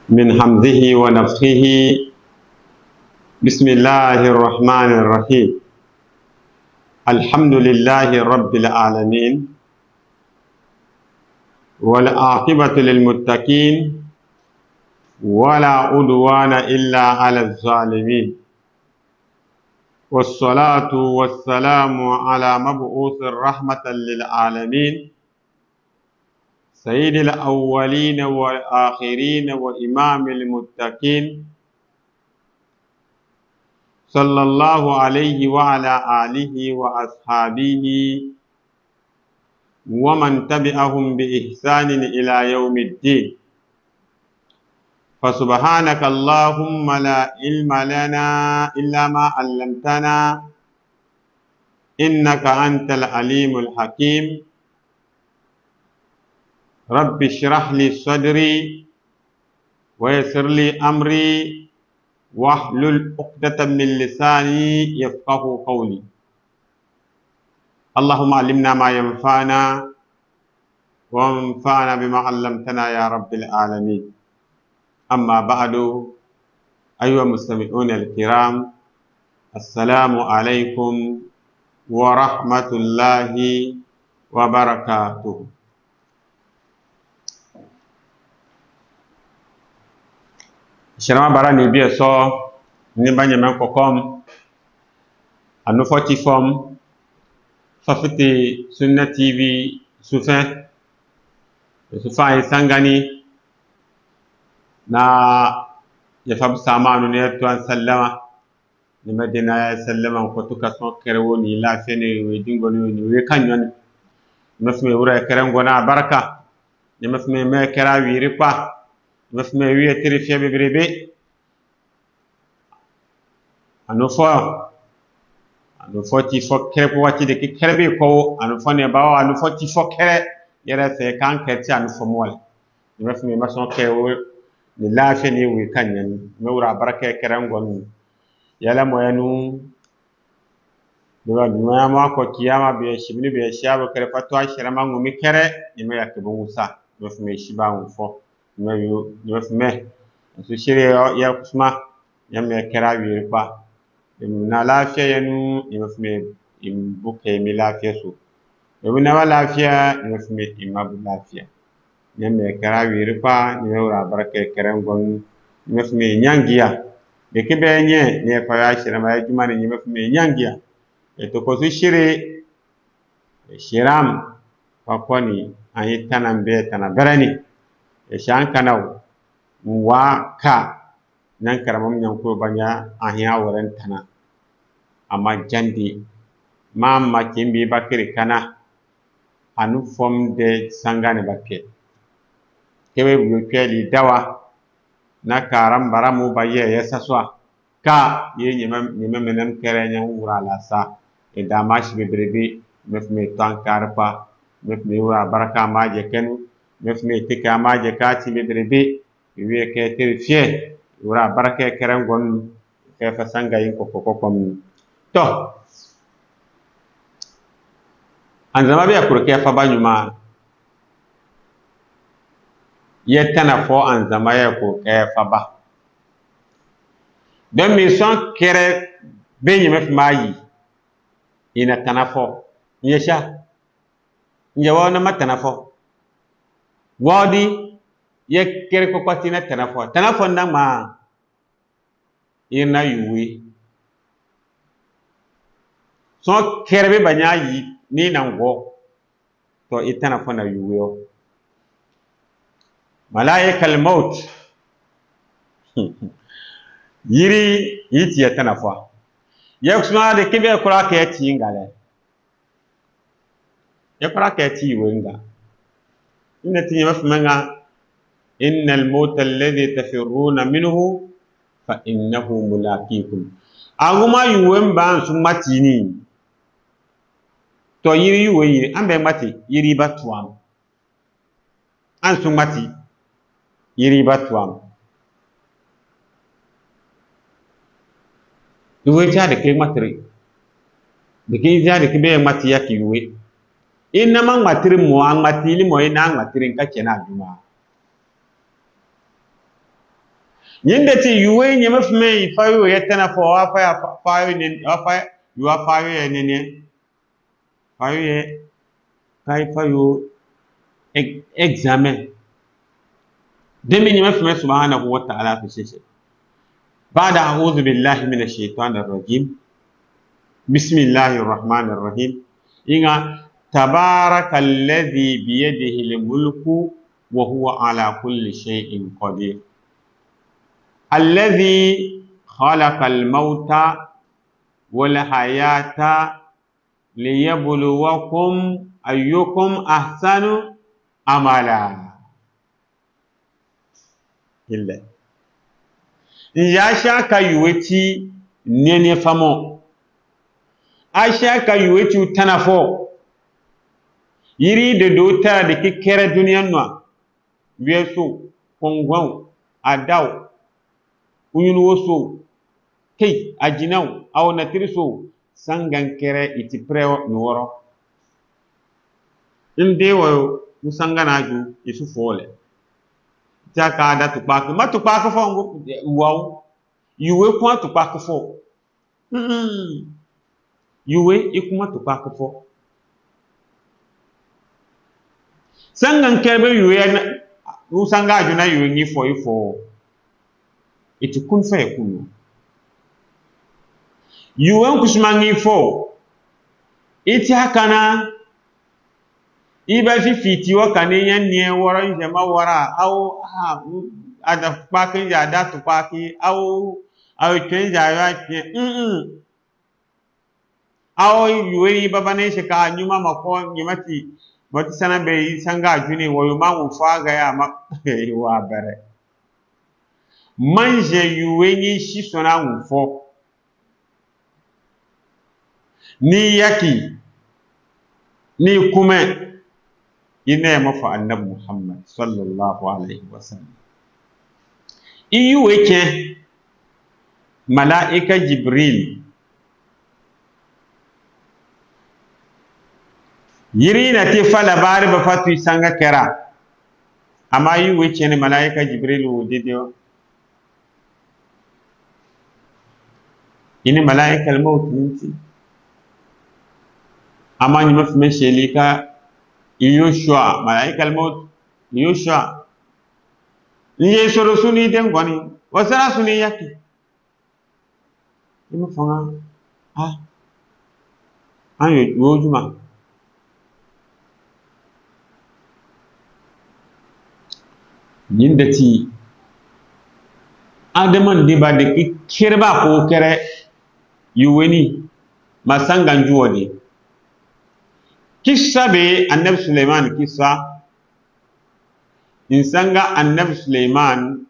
من همزه ونفخه. بسم الله الرحمن الرحيم. الحمد لله رب العالمين، والعاقبة للمتقين، ولا عدوان إلا على الظالمين، والصلاة والسلام على مبعوث رحمة للعالمين، سيد الأولين والآخرين وإمام المتقين، صلى الله عليه وعلى آله وأصحابه ومن تبعهم بإحسان إلى يوم الدين. فسبحانك اللهم لا علم لنا إلا ما علمتنا، إنك أنت العليم الحكيم. رب اشرح لي صدري ويسر لي أمري واحلل عقدة من لساني يفقه قولي. اللهم علمنا ما ينفعنا وانفعنا بما علمتنا يا رب العالمين. أما بعد، أيها المستمعون الكرام، السلام عليكم ورحمة الله وبركاته. Shirama bara ni biya so ni banya men kokom anu foti form fafiti Sunna TV sufen sufai sangani na ya fab samanu ne to an sallama ni medina ya sallama ko to kaso kerewo ni la fene we dingo ni we kanyon mafme wura kerengo na baraka ni mafme me kera wiri pa mafme wiye terifiye bebrebe anu fo ti fo kere ko wati de kere be ko anu fo ne bawo anu fo ti fo kere yere fe kan keti anu fo mol ni mafme mason kewo ni lafiya ne we kanyan me wura baraka kerengo ni yala moyanu do ma ma ko kiyama be shibni be shaba kere fatwa shirama ngumi kere ni me yakbu musa mafme shiba fo me su shirye ya kusma ya me kera wiri pa na lafiya yanu ni mafme buke mi lafiya su na ba lafiya ni mafme imabu lafiya ya me kera wiri pa ni wura baraka keren gon ni mafme nyangiya de kibe nye ne fa ya shirama ya juma ni mafme nyangiya to ko su shire shiram fa koni ayi tanambe tanaberani shan kanau wa ka nan karamam nyan ko banya ahya waran tana amma jandi mamma kimbi bakiri kana anu fom de sangane bakke kebe bu keli dawa na karam baramu baye yesaswa ka ye nyima menen kere nyan wura la sa e damash be brebe mefme tankarpa mefme wura baraka maje kenu mefme tika maje kati be brebe wiye ke terrifié wura baraka kerangon ke fa sanga yin ko kom to anzama be akuru ke fa banyuma yetana fo anzama ya ko ke fa ba don mi son kere be nyime fi mayi ina tanafo nyesha nyawa na matanafo wadi ye kere ko patina tanafo ndama ina yuwi so kerebe banyayi ni nango to itanafo na yuwi malaikal maut yiri yiti ya tanafo yakusma de kibe kura ke ti ngale ya kura ke ti wenga inna ti mafmanga إن الموت الذي تفرون منه فإنه ملاقيكم أغما يوم بان سماتيني تو يري يوي أمبي ماتي يري باتوام أن سماتي يري باتوام يوي جاد كي ماتري بكي جاد كي بي ماتي يكي يوي إنما ماتري مو أن ماتي لي مو إنا ماتري كاكينا جماعة yindati yuwe nyama fme fayo yetana fo afa fayo ni afa yu afa yo ne fayo ye kai fayo examen demi nyama fme subhanahu wa ta'ala fi shishe بعد أعوذ بالله من الشيطان الرجيم بسم الله الرحمن الرحيم إن تبارك الذي بيده الملك وهو على كل شيء قدير الذي خلق الموت والحياة ليبلوكم أيكم أحسن عملا إلا ياشا كيوتي نيني فمو أشا كيوتي تنفو يري دوتا دكي كيرا دنيا نوا ويسو كونغوان أداو unyunuwoso kei ajinaw aw natiriso sangan kere iti preo nuworo inde wo musangana ju isu fole ta ka da tupak ma tupak fo ngo waw yuwe ko tupak fo yuwe ikuma tupak fo sangan kere yuwe musanga ju na yuwe ni fo ifo iti kun fa yakunu yuwan kusmangi fo iti hakana iba fi fiti wa kane yan ne waran jama wara au ada pakin ja da to paki au twen ja ya ti au yuwe baba ne shi ka nyuma mako nyimati bati sana be sanga juni wayo ma mu fa ga ya ma wa bare manje yuwenyi shisona wufo ni yaki ni kume ine mafa annabi Muhammad sallallahu alaihi wasallam iyu weke malaika Jibril yiri na te fala bari ba fatu sanga kera amma iyu weke ne malaika Jibril wudede ini malaika al-maut ninti ama nyuma fme shelika Yoshua malaika al-maut Yoshua niye soro suni den goni wasara suni yaki ima fanga ayo wojuma yindati adaman diba de kirba ko kere yuweni masangan juwani kissa be annabi Sulaiman kissa insanga annabi Sulaiman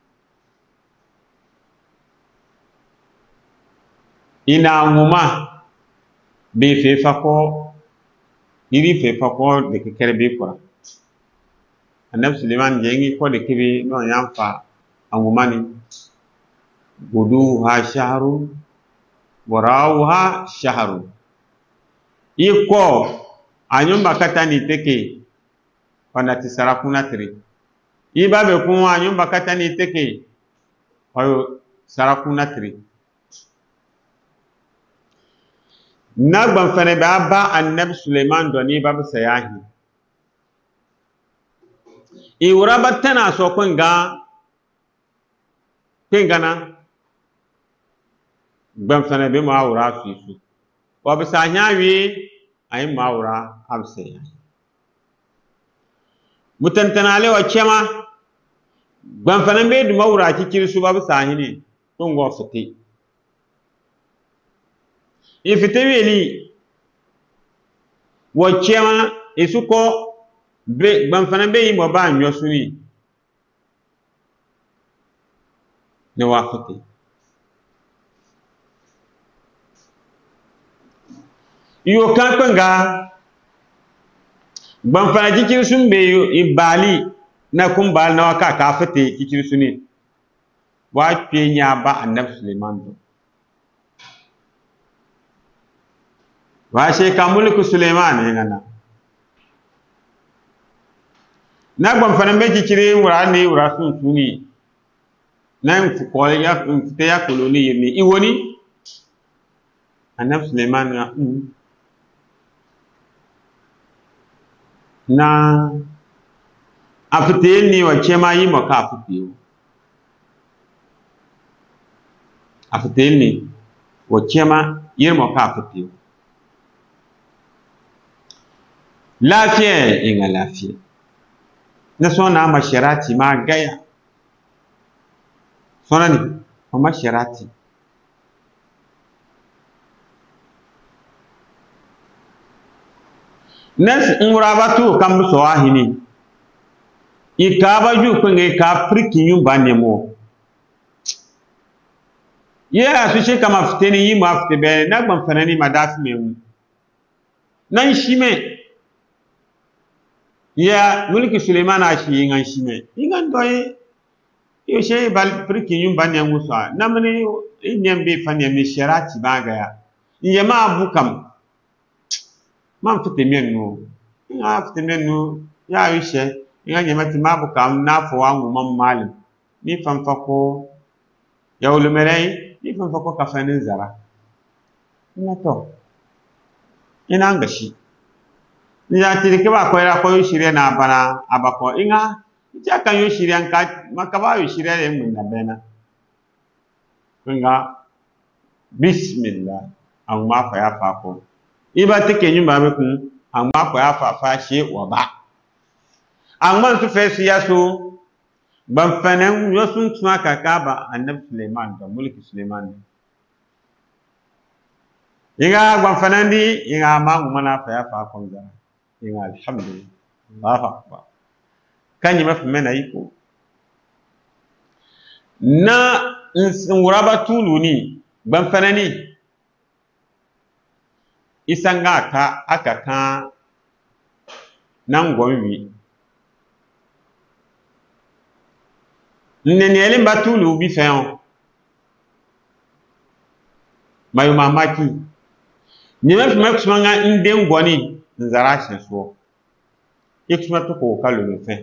ina nguma be fefa ko iri fefa ko de kere be ko annabi Sulaiman jengi ko de kibi no yamfa angumani guduha shahrun warawha shahrun iko anyumba kata ni teke wana tisarakuna tri ibabe kun anyumba kata ni teke ayo sarakuna tri nagban fane ba annabi Sulaiman doni babu sayahi iwraba tana so kunga kengana ban fana be ma wura fisu wa bisa nyawi ay ma wura amse mutantanale wa chema ban fana be du ma wura kikiri su ba bisa hini tun go fiti ifite weli wa chema isuko be ban fana be yi mo ba nyosuni ne wa fiti iyo kankanga ban fana kikiri sun be ibali na kumbal na waka ka fite kikiri suni wa penya ba annabi Sulaiman do wa she ka mulku Sulaiman ne ngana na ban fana me kikiri wura ne wura sun suni na mfute ya koloni yirni iwoni Annabi Suleiman na afite ni wace ma yi maka afite ni wace ma yi maka afite lafiya inga lafiya na so na mashirati ma gaya sona ni mashirati nas ngurabatu kam so ahini ikaba ju kwenge ka priki yumba nemo ya su she kama fiteni yi ma fite be na gban fanani madafi me nan shime ya mulki Suleiman a shi ngan shime ingan doye yo she bal priki yumba nemo so namne inyambe fanyame sharati baga ya yema abukam man fite menno ya fite menno ya wishe inga nyamati mabukam na fo wangu mam malim ni famfako ya ulumerei ni famfako kafanin zara ina to ina ngashi ya tirike ba ko ra ko shirye na bana abako inga ija kan yo shirye an ka makaba yo shirye mun na bena inga bismillah an ma fa ya fa ko iba take nyumba be kun an ma fa ya fa she wa ba an man su fe siyaso ban fanan yo sun tuma kakaba Annabi Suleiman da mulki Suleiman inga ban fanan di inga ma ngumana fa ya fa ko zara inga alhamdulillah Allahu akbar kanyi mafi mena iko na nguraba tuluni ban fanani isanga ka aka kan nan gomwi nene elin batulu bi feon mayu mamaki ni mafi manga inde ngoni nzara shenso ikuma to ko kalu me fe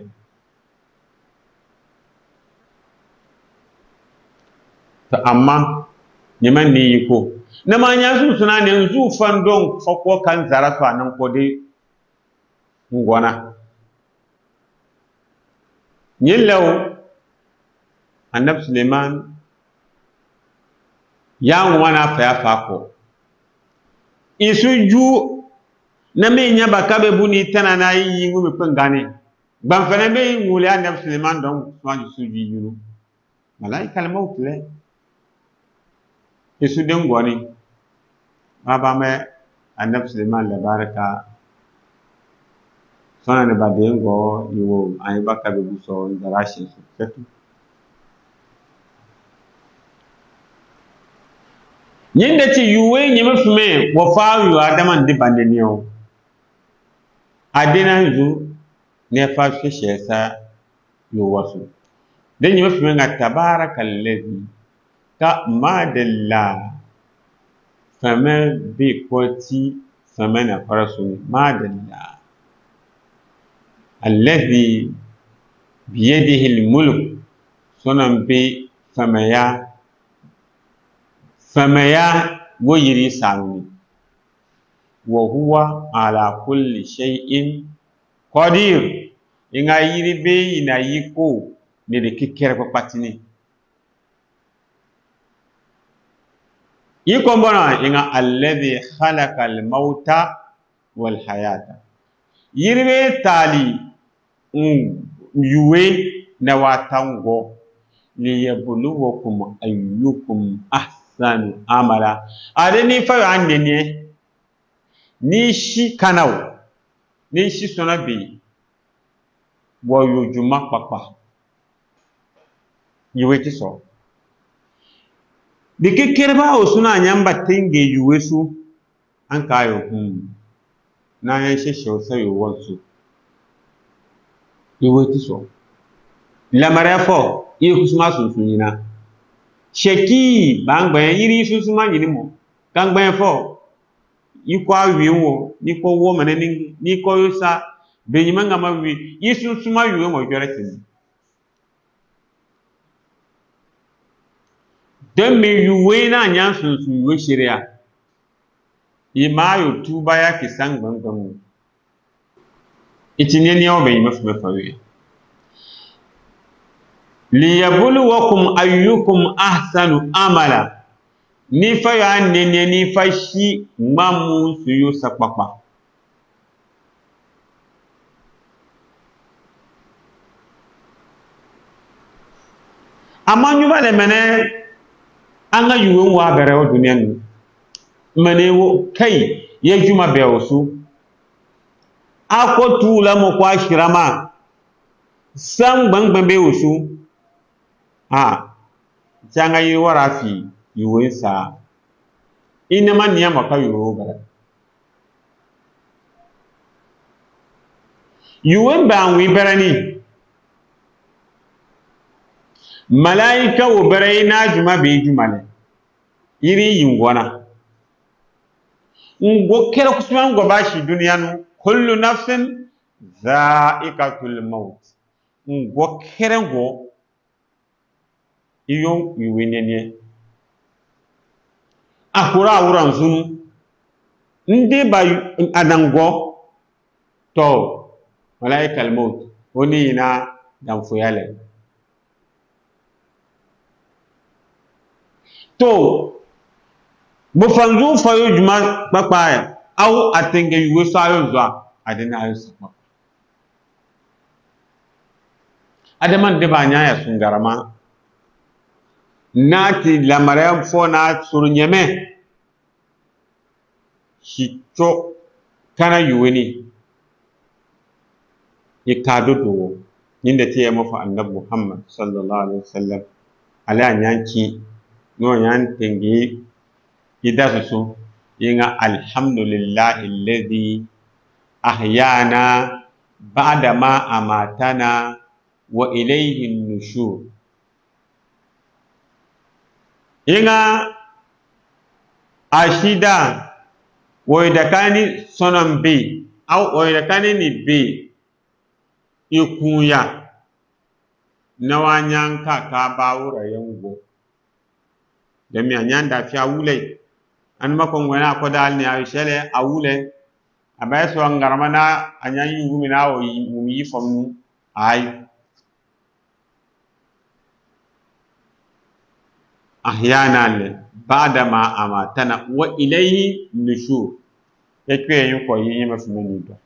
ta amma ni man ni yiko na ma nya su suna ne zu fandon fako kan zara to anan ko de ngona nyelaw Annabi Suleiman ya ngwana fa ya fako isuju na me nya bakabe buni tana na yi ngumi pengane ban fana be ngule Annabi Suleiman don swaju suji yuru malaika al maut le isu den ngoni baba me Annabi Suleiman la baraka sona ne badengo yiwo ay bakabe bu so darashi su fetu nyinde ci yuwe nyima fume wo faawu adaman di bandeniyo adina ju ne fa shi shesa yo wasu dan nyima fume nga tabarakallazi ka madalla fama bi koti fama na farasu madalla allazi biyadihi almulk sunan bi famaya woyiri sami wa huwa ala kulli shay'in qadir inga yiri be ina yiko ne de kikere papatini yiko mbona inga alladhi khalaqa al-mauta wal hayata yiri be tali yuwe na watango liyabluwakum ayyukum ahsanu amala adeni fa annene ni shi kanaw ni shi sonabi wo yojuma papa yiwe ti so dike kerba o suna nyamba tenge yuwe su an kayo na yan sheshe so yo wonsu yiwe ti so la marafo iyo kusuma sunsunyina sheki bangba yiri susuma nyinimo kangba fo yiko awiwo niko wo manani niko yosa benyima ngama wi yisusuma yiwe mo jore tin don me yuwe na nyan sunsun yuwe shari'a imayo tuba ya kisan gangan itinye ni yawo bai mafi mafawi liyabluwakum ayyukum ahsanu amala ni fa ya nene ni fa shi mamu su yo sapapa amanyu bale mene anga yuwe wa bere o duniya ni mene wo kai ye juma be osu ako tula mo kwa shirama sam gbangban be osu janga yi warafi yuwe sa ina man niya maka yuwe bara yuwe ba wi berani malaika wo bare na juma be juma ne iri yingona ngo kera kusman go bashi duniya nu kullu nafsin za'iqatul maut ngo kera ngo iyo yuwenene akura awuran sunu ndi ba adango to malaikal maut oni na dan fuyale to bufanzu fayo juma papaya au atenge yuwe sayo zwa adena ayo sama adaman de banya ya sungarama nati lamaram fo na surnyeme hito kana yuweni ikado do ninda tiye mafa annabi Muhammad sallallahu alaihi wasallam ala nyanki no yan tengi idasusu yinga alhamdulillahi alladhi ahyana ba'da ma amatana wa ilayhi an-nushur yinga ashida woidakani sonon be au woidakani ni be ikuya na wanyanka ka bawura yango da mi anyanda fi awule an makon wena ko dal ni ay shele awule abay so ngarmana anyan yugumi na o yi fam ay ahyana le ba'da ma amatana wa ilayhi nushur ekwe yu ko yi ma fi mani do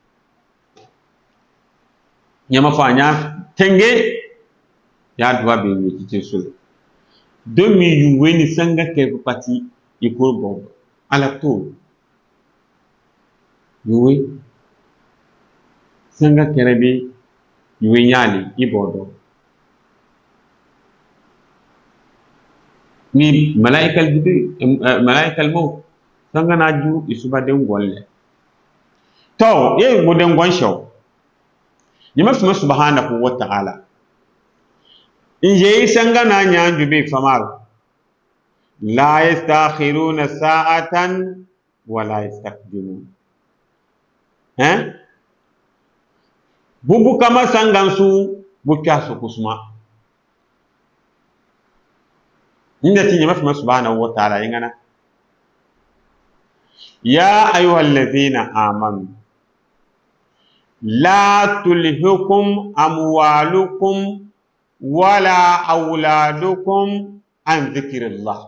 nyama fanya tenge ya duwa be ni kite sule domi yuweni sanga ke pati ikor bob ala to yuwe sanga kerebe yuwe nyali ibodo ni malaikal jibril malaikal maut sanga naju isuba den golle to ye moden gonsho nyima subhanahu wa ta'ala inje sanga na nyanju be famal la yastakhiruna sa'atan wa la yastaqdimun bubu kama sangansu bukyaso kusuma inda tinye mafi subhanahu wa ta'ala ingana ya ayyuhallazina amanu la tulhikum amwalukum wala auladukum an dhikrillah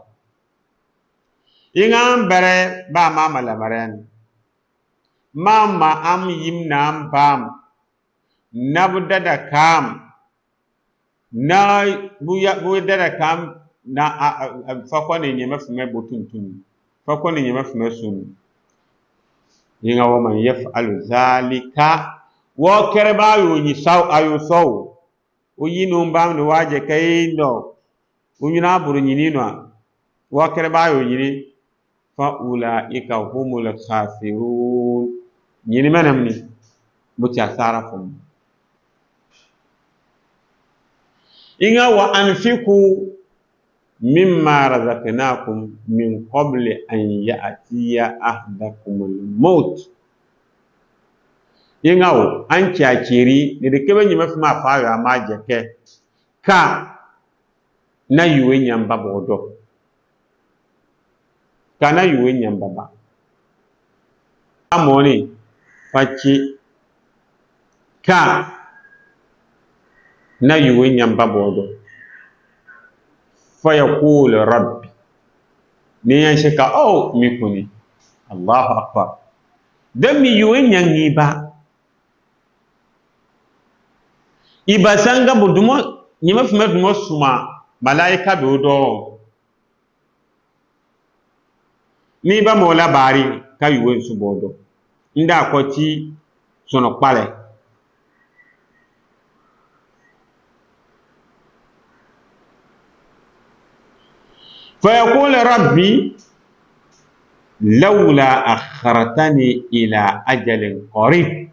ingan bare ba mama lamaren mama am yimnam bam nabdada kam na buya kam na fakone nyema fume botuntun fakone nyema fume sunu yinga wa man yaf'alu zalika wa kerba yoni saw ayu saw o yinu mbam no waje kayno o yina buru nyinino wa kerba yoni fa ulaika humul khasirun nyini manamni muti asara fum inga wa anfiku mimma razaqnakum min qabli an ya'tiya ahdakumul maut ingawo an kyakiri ne de kebe nyima fima fayo ama jeke ka na yuwe nyamba bodo kana yuwe nyambaba amoni fachi ka na yuwe nyambabodo fa yaqul rabbi ni yanshika oh mikuni Allahu akbar dan mi yuwe nyangi ba iba sanga budumo nyima fuma dumo suma malaika be odo ni ba mola bari ka yuwe subodo nda ko ti sono pale fa yaqul rabbi lawla akhartani ila ajalin qarib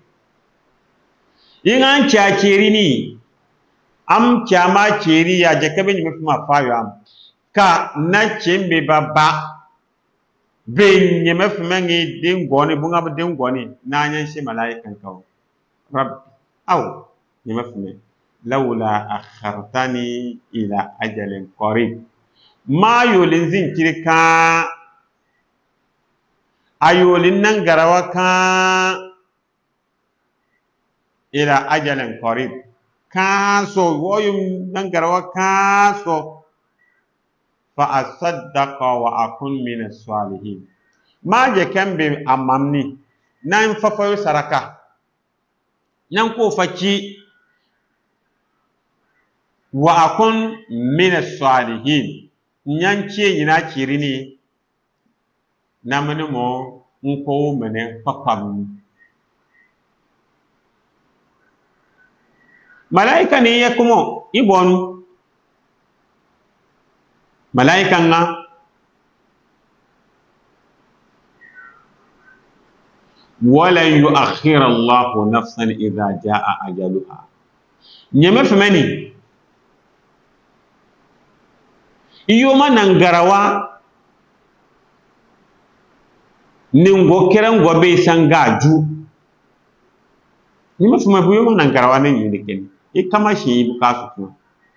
ingan chakiri ni am chama chiri ya jakabe ni mfuma fayo am ka na chembe baba ben ni mfuma ngi dingoni bunga dingoni na nyan shi malaikan kawo rabbi aw ni mfuma lawla akhartani ila ajalin qarib ma yolin zin kirka ayolin nan garawa ka ila ajalin qarib kaso woyum nan garawa kaso fa asaddaqa wa akun min as-salihin ma je kambe amamni nan fafayo saraka nan ko faki wa akun min as-salihin nyanche yina kirini namani mo nko mene papam malaika ni yakumo ibonu malaika nga wala yuakhir Allah nafsan idha jaa ajaluha nyeme femeni iyoma nangarawa ningo kerango be sangaju nyeme femeni buyoma nangarawa ne yindikeni ikama shi bukasu kuma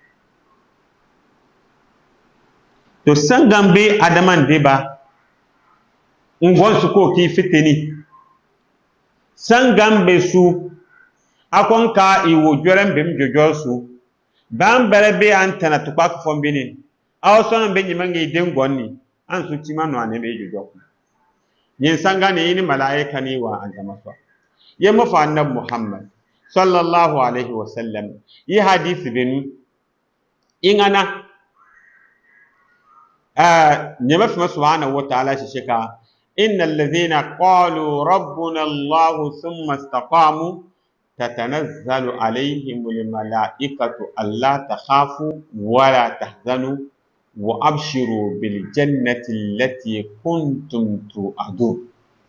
to sangambe adaman deba ngon su ko ki fiteni sangambe su akon ka iwo joran bem jojo su ban berebe antana to kwa fombini aw sono be nyimangi dengonni an su timano ane be jojo yin sanga ne ni malaika ni wa azama so yemo fa annab muhammad sallallahu alaihi wasallam yi hadisi benu ingana نما في سبحانه وتعالى شكا إن الذين قالوا ربنا الله ثم استقاموا تتنزل عليهم الملائكة ألا تخافوا ولا تحزنوا وأبشروا بالجنة التي كنتم توعدون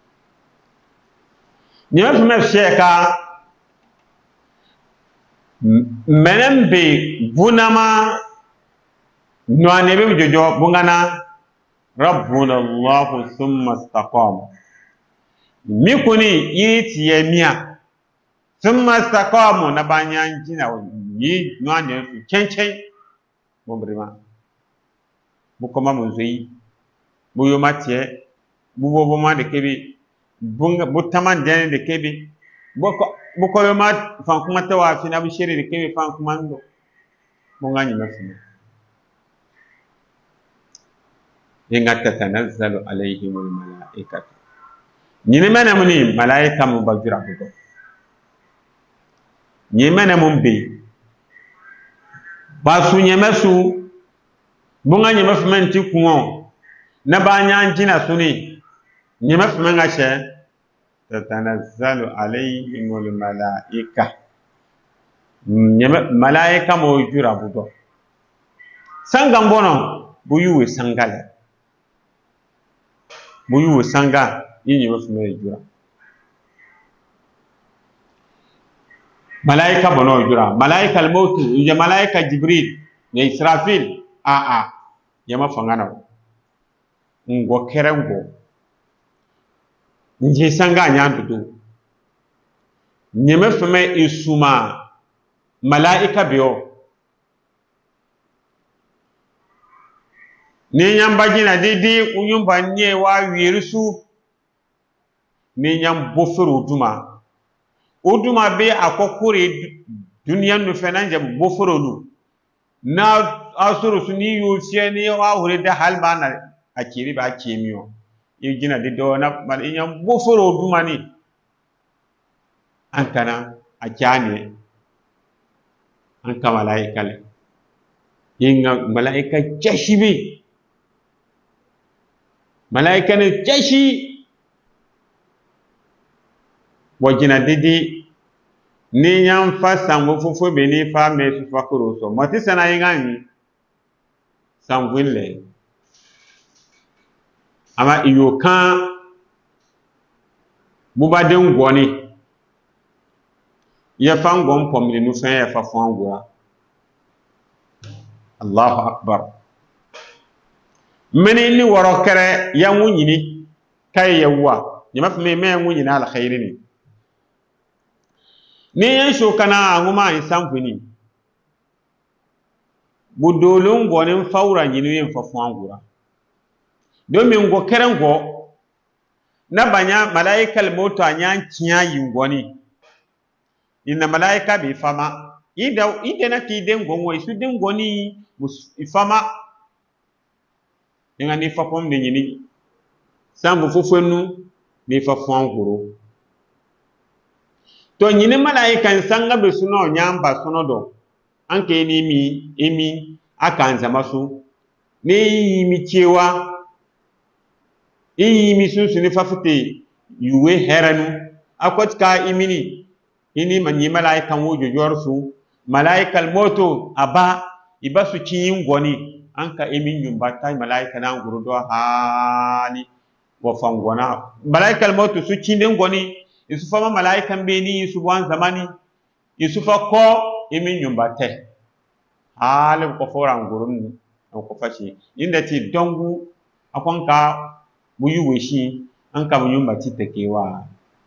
نما في شكا منم بنما نوانبي بجوجو بungana ربنا الله ثم استقام ميكوني يتي يميا ثم استقام نبانيان جينا ني نواني تشنچن مبرما بوكما منزي بويوماتيه بوبوما دكبي bunga butaman dene de kebi boko yoma fan kuma tawa fina bi shiri de kebi fan kuma ndo bunga nyi mafina inga tatanazzalu alaihimul malaikatu nyine mena muni malaika mu bagira bugo nyimene mun be basu nyemesu bunga nyemefu menti kuwo na banya njina suni nyemefu menga she tatanazzalu alaihimul malaika malaika mo jura bugo sanga mbono buyuwe sangale buyuwe sanga yinyi mefu me jura malaika bono jura malaika al-maut ya malaika jibril ne israfil yama fangana ngo kerengo nje sanga nyandudu nyeme feme isuma malaika biyo ni nyam bajina didi unyumba nye wa wirisu ni nyam bofero uduma be akokore duniya no fenanja bofero lu na asuru suni yusiye ni wa hure da halba na akiri ba kemiyo yigina dido na mal nyam bofero uduma ni ankana akane anka malaika le yinga malaika jashibi malaika ne jashi wajina didi ni nyam fa sango fofo be ni fa me su fa koro so mati sana yingani sangwinle ama iyo kan bubaden goni ya fangon pomle nu fa ya fa fangwa Allahu akbar meni ni woro kere ya wunyini kay yawa nyama fa me wunyina al khairini ni yan so kana nguma insan fini budolon gonin faura nyinu yin fa fangura domin go keren go na banya malaikal moto anyan kiya yingoni inna malaika bi fama ida na ti den gonwo isu den goni ifama inga ni fa pom de nyini sambu fofonu ni fa fanguro to nyini malaika sanga be suno nyamba suno do anke ni emi akanza masu ni mi cewa mi sun ni fafute yuwe heranu akwatka imini ini manyi malaika wojo jorsu malaikal moto aba ibasu ciyin goni anka emi nyumba tay malaika na ngurudo hali wa fangona malaikal moto su cinden goni isu fama malaikan beni isu wan zamani isu fa ko emi nyumba tay hali ko fora ngurun ko fashi inda ti dongu akonka buyu weshi anka nyumba ti tekewa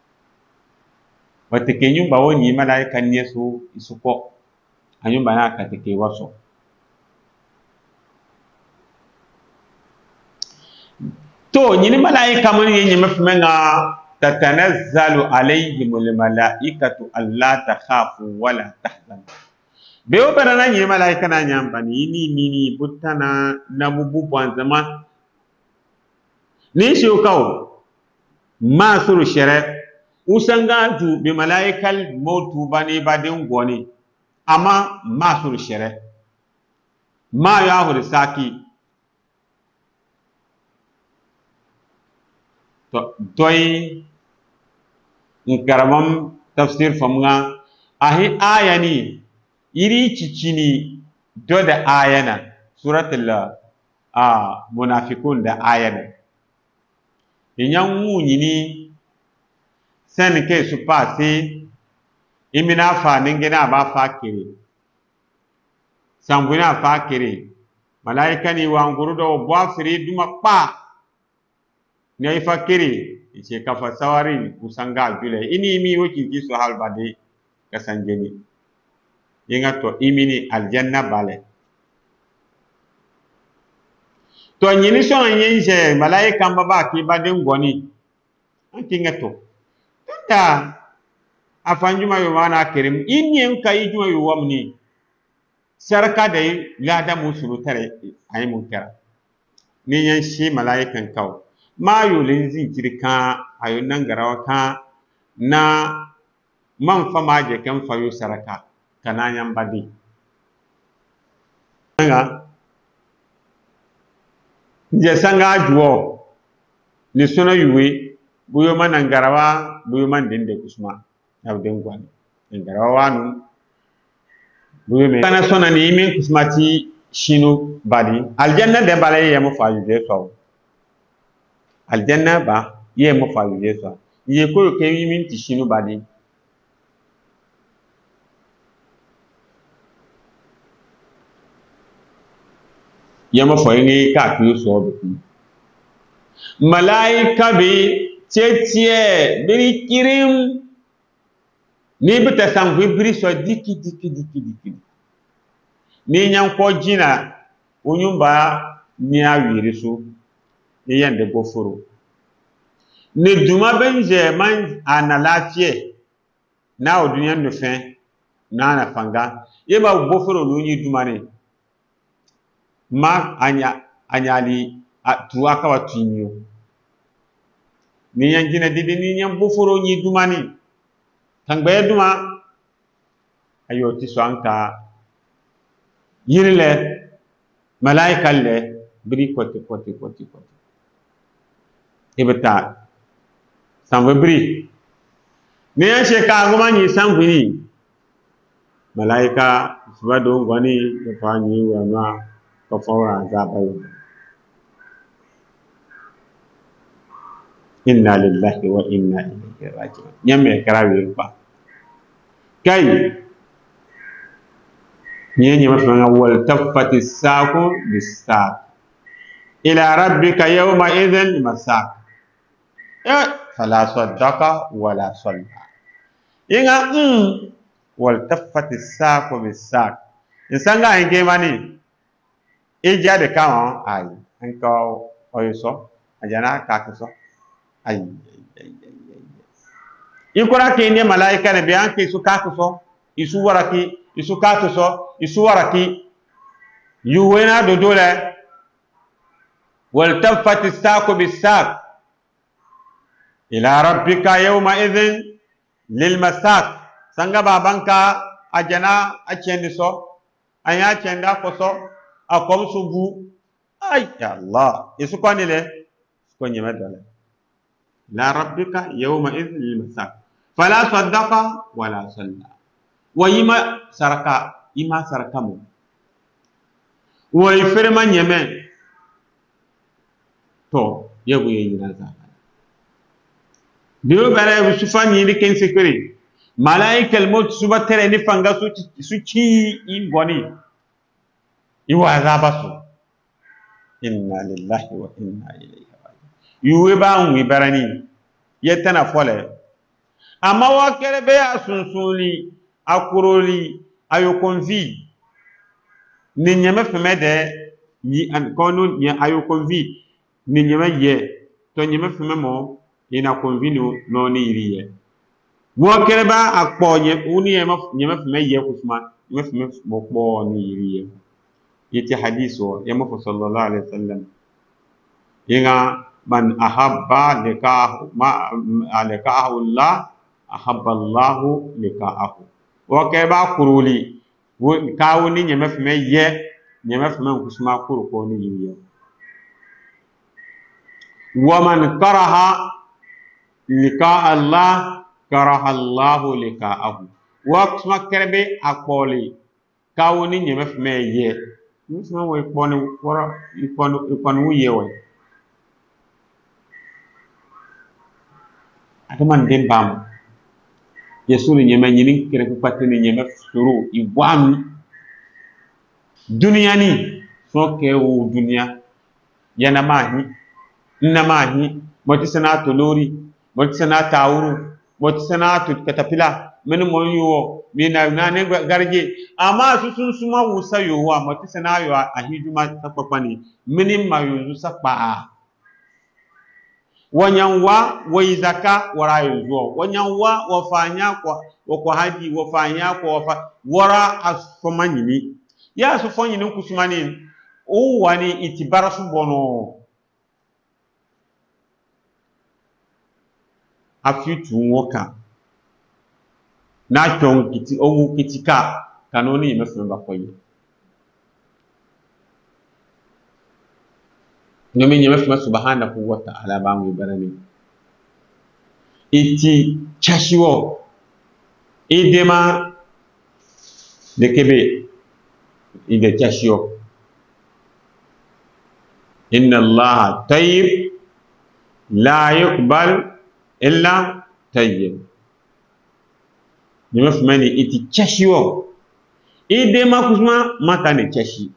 wateke nyumba woni malaika nyesu isuko anyumba na katekewa so to nyini malaika mun yenye mafmenga tatanazzalu alayhimul malaikatu alla takhafu wala tahzanu bewo barana nyini malaika na nyamba ni mini butana na bubu banzama ni shukau masuru shere usanga du bi malaikal mautu bani badin goni ama masuru shere ma ya hu saki to doy ngaramam tafsir famga ahi ayani iri cicini do da ayana suratul munafiqun da ayana inyan wunyini sen ke su pase imina fa ningena ba fa kire sambuna fa kire malaika ni wa nguru do bwa firi duma pa ne fa kire ce kafa sawari usanga jule ini mi woki ki so halbade kasanjeni yinga to imini aljanna bale to nyini so nyenje malaika mbaba ki badin goni ankinga to tunda afanjuma yo wana kerim inyen kai juma yo wamni sarka dai lada musulu tare ayi mun kara ni yan shi malaikan kaw ma yo lenzi jirka ayo nan garawa ka na man fama je kan fayo saraka kana yan badi nga je sanga juo ni sono yuwe buyo man ngarawa buyo man dende kusma abden gwan ngarawa wanu buyo me kana sona ni min kusmati shinu badi aljanna de balay yemo fa yude so aljanna ba yemo fa yude so ye ko ke min ti shinu badi yama foyini ka kiyo so bi malaika bi chetie biri kirim ni bita sangwe biri so diki ni nyan ko jina unyumba ni awiri so ni yende boforo ni duma benje man ana lafiye na o duniya no fe na na fanga yeba boforo no ni duma ne ma anyali tuwa ka watinyo ni yanjina didi ni nyam boforo ni duma ni tangbe duma ayo ti so anka yirile malaika le bri koti ibeta samwe bri ni ya sheka ngoma ni sangwini malaika subado ngwani yafanyi wana kafara zabayo inna lillahi wa inna ilaihi raji'un nyame karawi ba kai nyenye mafanga wal tafati saqu bisaq ila rabbika yawma idhin masaq fala saddaqa wala salla inga wal tafati saqu bisaq insanga inge mani eja de kan ai anko oyoso ajana kakiso ai ikora ke ne malaika ne biyan ke su kakiso isu waraki isu kakiso isu waraki yuwena do dole wal tafati saqu bisaq ila rabbika yawma idhin lil masaq sanga babanka ajana achendiso anya chenda koso akom subu ay ya allah isu kwanile ko nyema dole la rabbika yawma idhin lil masaq fala saddaqa wala salla wayima saraka ima sarakamu way ferma nyeme to yebu yina za dio bare sufa ni ken sekere malaika al maut suba tere ni fanga su ci ingoni iwa azabasu inna lillahi wa inna ilaihi raji'un yuwe ba nwi barani yetana fole amma wa kerebe asunsuni akuroli ayokonvi ni nyame femede yi an kono ni ayokonvi ni nyame ye to nyame fememo ina konvino no ni iriye wo kereba akponye uni nyame feme ye kusma nyame feme mokbo ni iriye yiti hadiso ya mu sallallahu alaihi wasallam inga man ahabba likahu ma alikahu allah ahabba allah likahu wo kereba kuruli kawo ni nyame feme ye nyame feme kusma kuru ko ni iriye wa man karaha lika Allah karaha Allah likaahu wa kusma kerbe akoli kawoni nyeme fme ye musma wo iponi wora iponi wo ye wo ataman dembam yesu ni nyeme nyini kere ko patini nyeme suru iwan dunia ni soke wo dunia yana mahi na mahi moti sanato lori moti sana tauru moti sana to katapila men mo yo mina nane garje ama susun suma wusa yo wa moti sana yo ahijuma tapapani mini mayo sapa wanyanwa waizaka warayo zo wanyanwa wafanya kwa haji wafanya kwa wara asfomanyini ya asfonyini kusumani o wani itibarasu bono afitu woka na chon kiti owu kitika kanoni mefemba koyi nomi nyemefema subhanahu wa ta'ala bangu barani iti chashiwo idema dekebe ide chashiwo inna allaha tayyib la yuqbal illa tayyib nyemefema ni iti chashiwo idema kusma makane chashi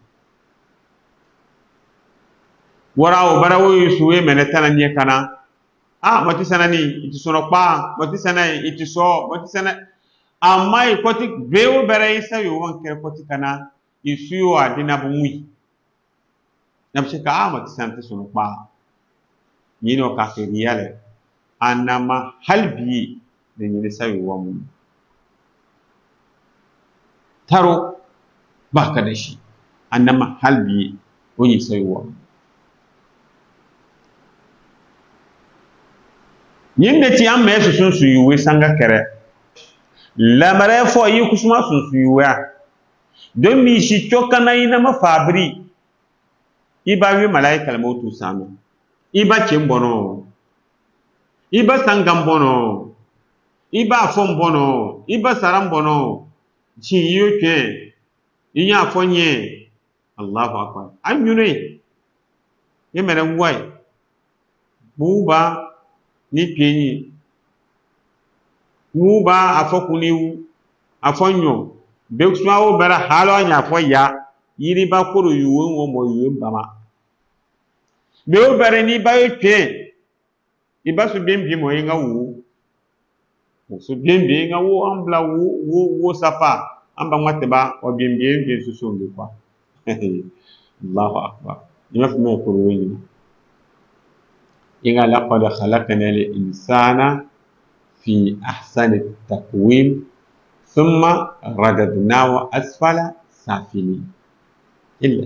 warawo barawo yusuwe menetana nye kana mati sana ni iti sono pa mati sana iti so mati sana amma ikoti bewo bere isa yo wankere koti kana isuyo adina bumwi nabshika amat sante sunu pa yino ka riyale anama halbi de ni sawi wamu taro baka da shi anama halbi wani sawi wamu yinda ti an mai sun su yuwe sanga kere lamare fo yi kusuma sun su yuwe don mi shi chokana ina ma fabri iba wi malaika mautu sanu iba chembono iba sangam bono iba fom bono iba saram bono chi yuke inya fonye Allahu akbar an yune yemere wai buba ni penyi muba afokuniwu afonyo bekswa o bera halo nya fo ya yiri ba koro yuwo wo mo yuwo bama be o bere ni ba yo pe iba su bembi mo yinga wu su bembi nga wo ambla wo sapa amba ngate ba o bembi be su so ngi kwa Allahu akbar yima fi me koro yin inga laqad khalaqna al-insana fi ahsani taqwim thumma radadnahu asfala safilin illa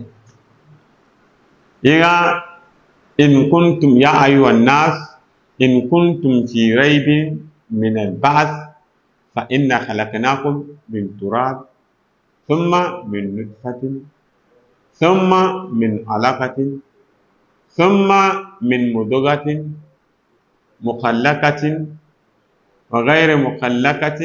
inga in kuntum ya ayyuhan nas in kuntum fi raybin min al-ba'th fa inna khalaqnakum min turab thumma min nutfatin thumma min alaqatin ثم من مضغة مخلقة وغير مخلقة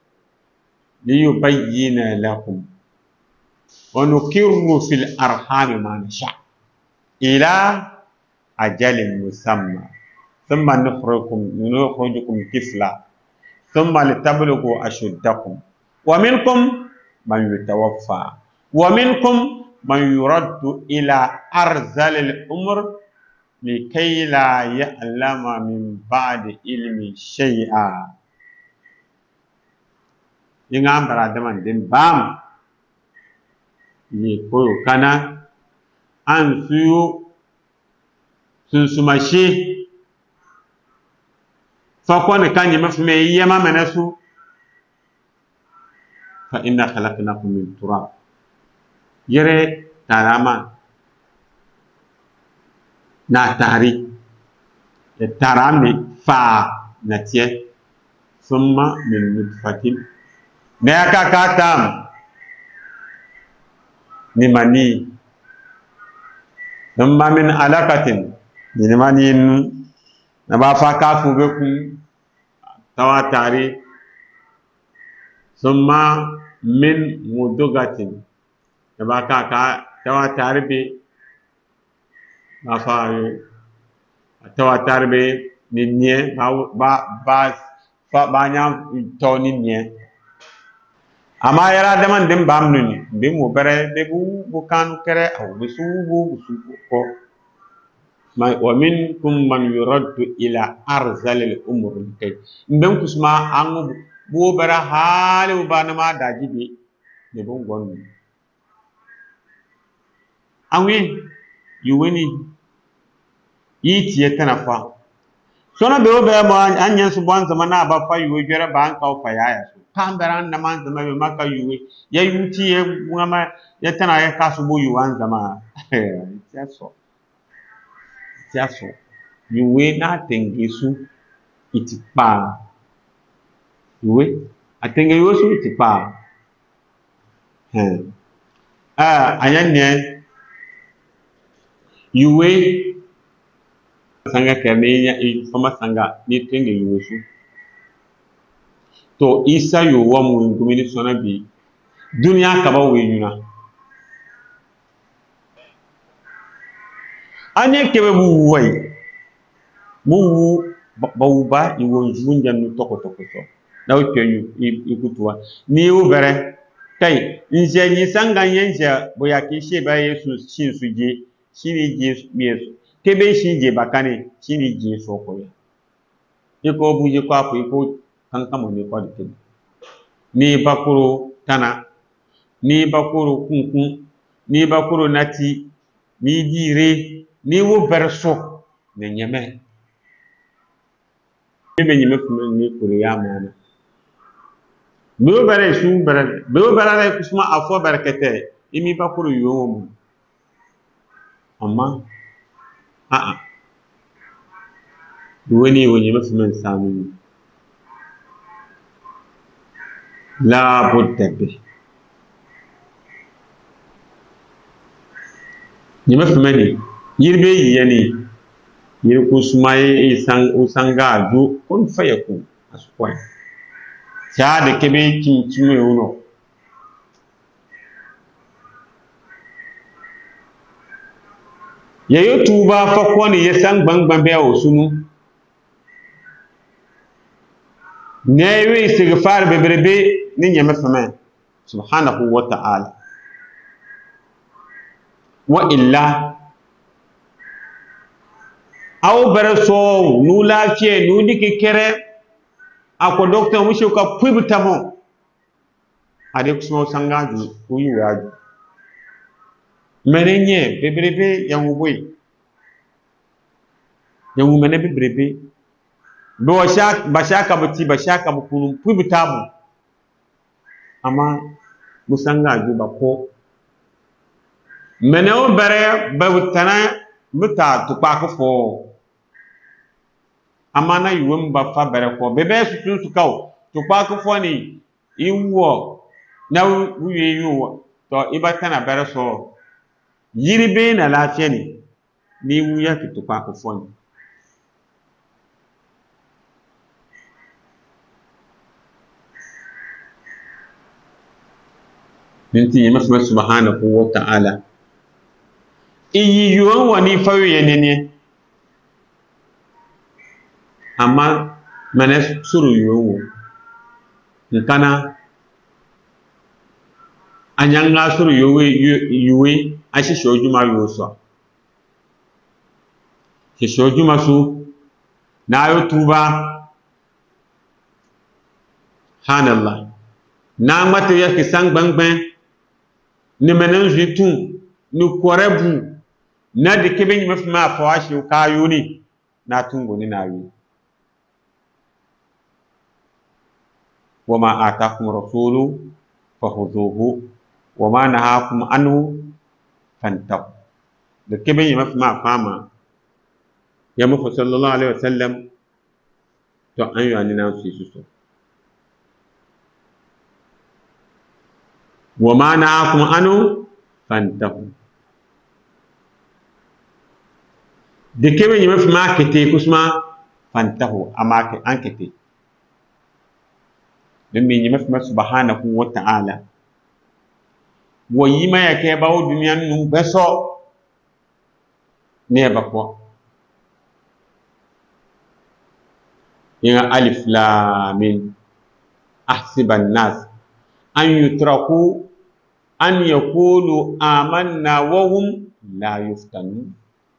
ليبين لكم ونقر في الأرحام ما نشاء إلى أجل مسمى ثم نخرجكم طفلا ثم لتبلغوا أشدكم ومنكم من يتوفى ومنكم من يرد إلى أرذل الأمر لكي لا يعلم من بعد علم شيئا ينعم برادمان دين بام يقول كنا أنسيو سنسماشي فكون كان يمفهمي يما منسو فإنا خلقناكم من تراب yere tarama na tari tarami fa na tie summa min nutfatin ne aka katam ni mani summa min alaqatin ni mani na ba fa ka fu be ku tawa tari summa min mudugatin ba ka tawa tarbe ba fa tawa tarbe ni nye ba nya to ni nye ama yara daman dem bam nuni be mo bare be bu kan kere aw be su ko wa minkum man yuraddu ila arzal al umur kay ndem kusma angu bu bara halu banama dajibi de bon gon awi yuweni yiti yetana fa sona be obe mo anyen su bon zama na ba fa yuwe jere ba an ka fa yaya so kamberan na man zama be maka yuwe ya yuti ye ngama yetana ya kasu bo yuwan zama tiaso yuwe na tengesu itipa yuwe atenge yuwe su itipa ayanne yuwe sanga kemenya ifama sanga ni tenge yuwe su to isa yo wa mu ngumini sona bi dunya kaba we nyuna anye kebe bu wai bu ba iwo njunja nu toko so dawo kenyu ikutuwa ni ubere kai nje ni sanga nyenja boya kishe ba yesu shin suje shini je yesu kebe shinje bakane shini je sokoya iko buje kwa ko iko kankamo ni kwa dikini ni bakuru tana ni bakuru kunkun ni bakuru nati ni dire ni wo berso ne nyame be nyame fuma ni kuriya mana be bare su bare be bare kusuma afo barakete imi bakuru yo mu amma duwani wo nyame fuma samu la budda bi nyame fuma ni yirbe yiyani yirku sumaye usanga ju kun fayaku askwai ya da kebe kincime uno yayo tuba fa ko ne ya san gbangban be o sunu ne wi istighfar be berbe ni nyame fama subhanahu wa ta'ala wa illa aw baraso nu lafiye nu diki kere ako docteur musho ka pibtamo ade kusmo sangaju uyu waju menenye bebrebe yangu boy yangu mene bebrebe do bashaka buti bashaka bukunu pibtamu ama musangaju bako meneo bare bawtana muta tukpa fo amana yuwem ba fa bere ko bebe su kaw tukpa fo ni iwo na wuye yuwa to ibatana bere so yiribe na lafiya ni wuya ki tukpa fo ni binti yima subhanahu wa ta'ala iyi yuwan wani fayo yenene amma mana suru yuwan nkana anyanga suru yuwe ashi shojuma yuso ki shojuma su na yo tuba hanallah na mata yake sang bangban ni menen jitun ni korebu na de kebe nyima fima fawashi kayo ni na tungo ni nayi wama atakum rasulu fahuzuhu wama nahakum anhu fantahu de kebe nyima fima fama ya mu sallallahu alaihi wasallam to an yani na su so wama nahakum anhu fantahu de kebe nyima fima kete kusma fantahu amake ankete dumi nyima fima subhanahu wa ta'ala wo yima yake bawo duniya nu beso ne bakwa ya alif lam mim ahsiban nas an yutraku an yaqulu amanna wa hum la yuftanun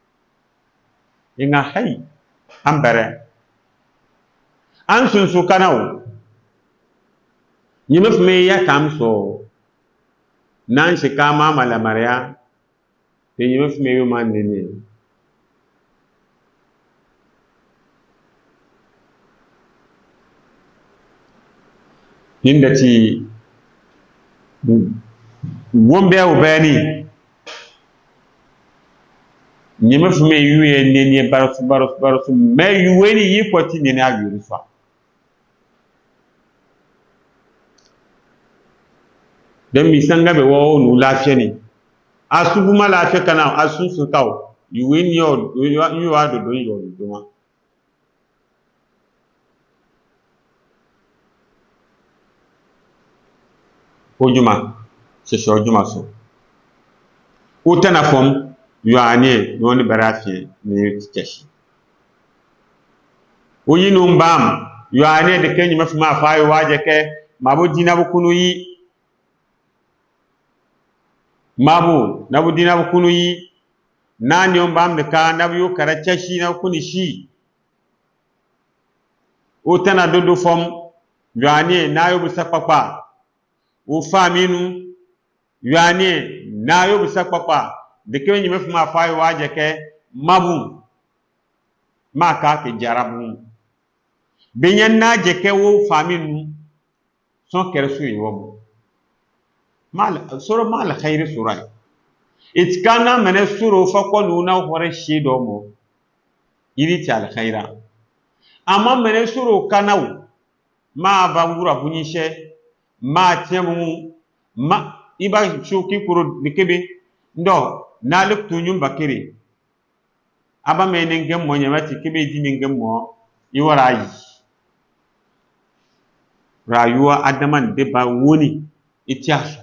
inga hay ambere an sunsu kanawo yimif me ya kamso nan shi kama malamariya te yimif me yo man ne inda ci wombe o bani nyima fume yuye nene barasu me yuweni yikoti nene agiri so dan mi sanga be wo nu lafiya ni asubu ma lafiya kana asusu kaw yuweni yo yu wa do yo do ma ojuma se ojuma so utana fom yuane noni barafi ne tikeshi oyinu mbam yuane de kenyi mafima fayo waje ke mabu dina bukunu yi mabu nabu dina bukunu yi nani mbam de ka nabu yo karachashi na kuni shi utana dodo fom yuane nayo busapapa ufaminu yuane nayo busapapa de ke nyime fuma fay waje ke mabu maka ke jarabu binyan na je ke wo faminu son kersu yiwo mal soro mal khairi surai itkana mene suro fa ko nuna hore shido mo iri ti al khaira amma mene suro kanaw ma bangura bunyishe ma temu ma iba shuki kuro dikebe ndo na luktu nyum bakiri aba mene ngem mo nyamati kebe dini ngem mo iwara yi rayuwa adaman de ba woni itiaso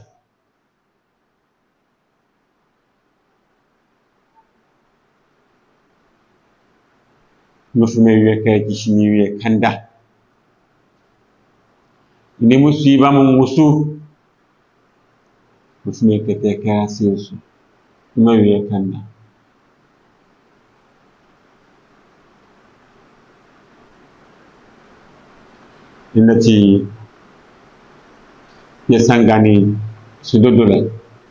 musume weke kishini we kanda ni musiba mu musu musume kete kasi yesu ma we kanda inati ya sangani sudodola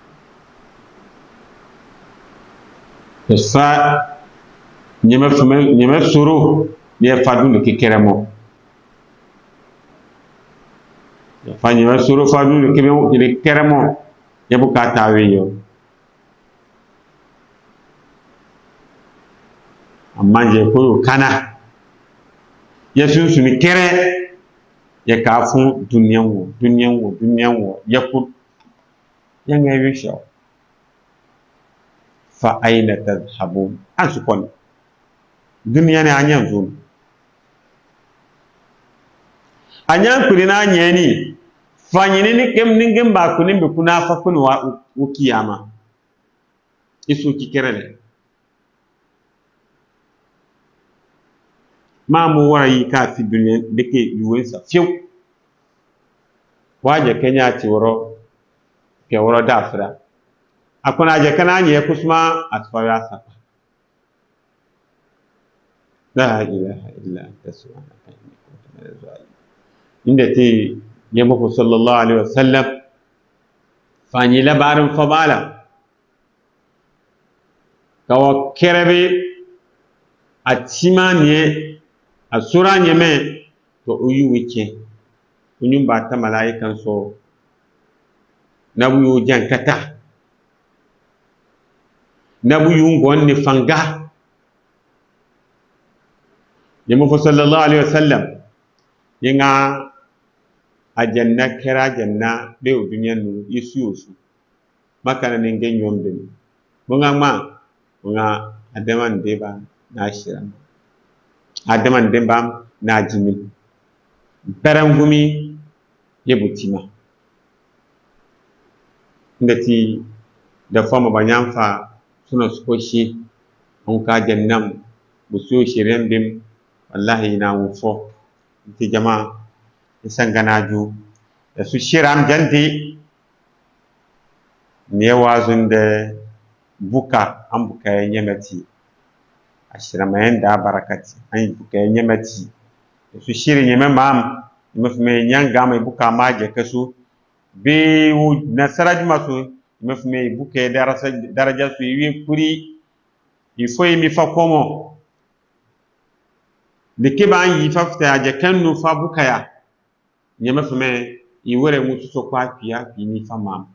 fa nyema suru ne fadu ne kikeremo ya fa nyema suru fadu ne kikeremo ya bukata weyo amma je ko kana ya sunsu ni kere ya kafun duniyan wo ya ku yan ya yi shaw fa aina tadhhabun an su kon duniya ne anyan zo anyan kulina nyeni fanyini ni kem ningem ba kunin be kuna fa kun wa kiyama isu kikerele ma mu wara yi ka fi duniya dake yuwensa fiu waje kenya ti woro ke woro dafra akona je kana nye kusma atfara sapa la ilaha illa anta subhanaka inni kuntu minaz zalimin indati yamako sallallahu alaihi wasallam fanyi labarin fabala kawo kerebe atimanie asura nyeme to uyu wike unyum ba ta malaikan so nabu jankata nabu ngon ni fanga yamako sallallahu alaihi wasallam yinga ajanna kera janna be duniya nu isu makana ne ngen yombe bunga adaman deba na shiran adaman deba na jini perangumi yebutima ndati da fama banyamfa suna skoshi on ka jannam buso shiren dim wallahi na wufo ti jama isanganaju da su shiram janti ne wazun da buka an buka yanyamati ashiramayen da barakati an buka yanyamati da su shirin yamen mam mafi nyanga mai buka maje kasu be nasaraj masu mafi buka daraja su yi kuri ifo yi mi fa komo de keban yi fafta aje kanu fa buka ya nyama fme iwere mutu so kwa piya ni fama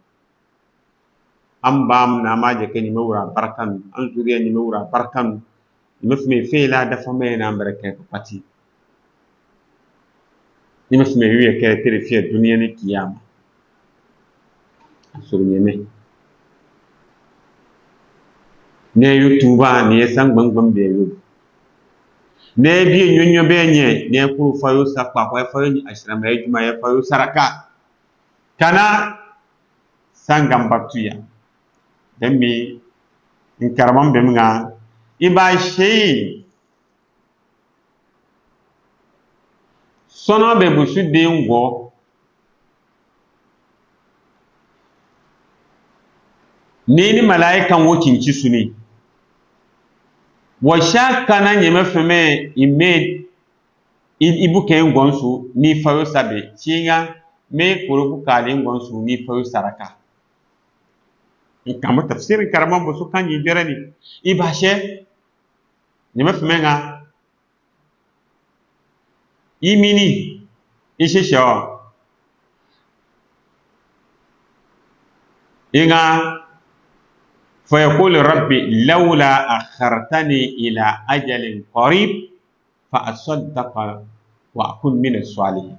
ambam na maje ke ni mawra barkan an zuriya ni mawra barkan ni fme fela da fama na baraka ko pati ni fme wiye ke tere fiye duniya ni kiyama asuru nyeme ne yutuba ni san gbangbam be yu ne bi nyonyo benye ne kuru fayo sakpa kwa fayo ni ashrama ya juma ya fayo saraka kana sangam baktuya demi in karamam be mga iba shay sono be busu de ngo ni malaikan wokin ci su ne wa shakana nyeme feme imed ibuke ngonsu ni fayo sabe chinga me kurubu kale ngonsu ni fayo saraka kama tafsirin karaman bu su kan yi jerani ibashe ni mafmenga imini ishe shawa inga فيقول ربي لولا أخرتني إلى أجل قريب فأصدق وأكون من الصالحين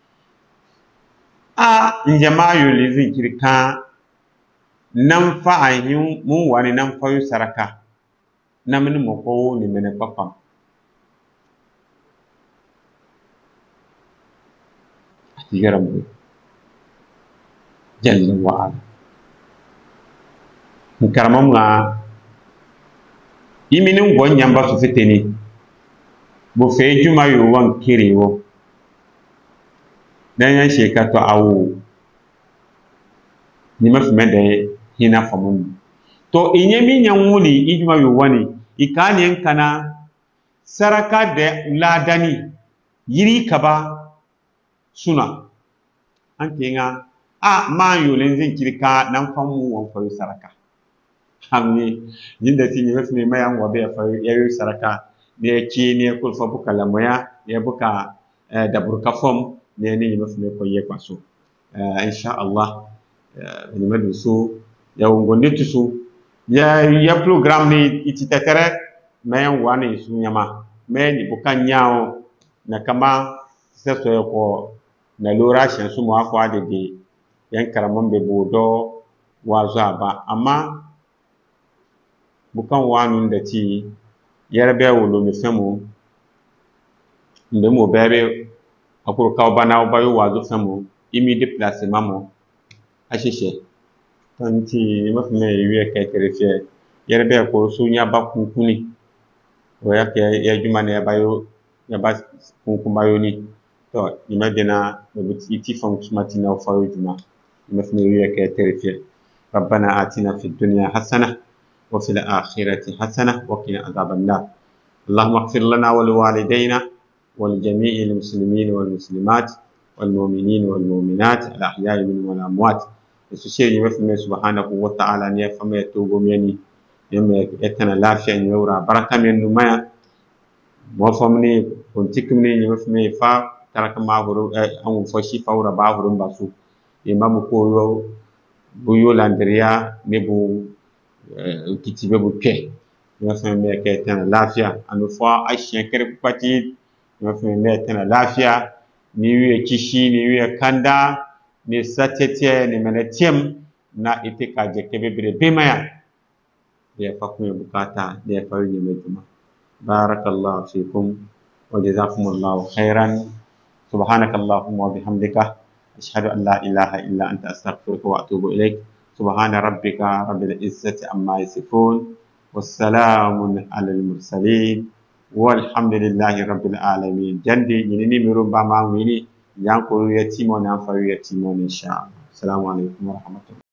njama yuli zikiri kan nan fa ayin mun wani nan fa yu saraka na mini moko ni mene papam atigaram bu jalla wa ala nkaramam nga imini ngo nyamba su fiteni bu fe juma yu wan kiri wo dan yan shekato awu ni mafi mede hina famun to inyemi nyanwuni ijuma yu wani ikani enkana saraka de ladani yiri kaba suna anke nga ma yu lenzin kirka nan famu wan fa saraka hamni jinda ti ni mafi mayan wa be fa yayi saraka ne ki ne kul fa buka lamoya ne buka da burka fom ne ni mafi ko ye kwaso insha Allah ni madu so ya wongonde tusu ya program ni ititetere mayan wani su nyama me ni buka nyao na kama seso ko na lora shan su mo akwa de yan karamon be bodo wazo ba amma bukan wanun da ci yarbe wolo mi femu mbe mo bebe akuru ka bana bayo wazo femu imi déplacement mo ashishe tanti ma fme wiye kay terefie yarbe ko sunya ba kunkuni o yake ya jumane ya bayo ya ba kunkumayo ni to imagina no biti fonksmatina o fayo juma ma fme wiye kay terefie ربنا آتنا في الدنيا حسنة وفي الآخرة حسنة وقنا عذاب النار اللهم اغفر لنا ولوالدينا ولجميع المسلمين والمسلمات والمؤمنين والمؤمنات الأحياء منهم والأموات يسوسير يمفهم سبحانه وتعالى أن يفهم يتوب مني يوم يتنا لافيا يورا بركة من نمايا وفهمني كنتكمني يمفهم فا ترك ما هو أو فشي فورا باهرم باسو إمام كورو بيو لاندريا نبو kitibe buke ya fa me ke tan lafiya anu fa ashen kare pati ya fa me tan lafiya ni wiye kishi ni wiye kanda ni satete ni menetiem na ite ka je kebe bire bemaya ya fa ku bukata ya fa yi me juma barakallahu fikum wa jazakumullahu khairan subhanakallahumma wa bihamdika ashhadu an la ilaha illa anta astaghfiruka wa atubu ilaik سبحان ربك رب العزة عما يصفون والسلام على المرسلين والحمد لله رب العالمين جندي ينني ميرو باما ويني يانكو يتيمون ينفعو يتيمون إن شاء الله السلام عليكم ورحمة الله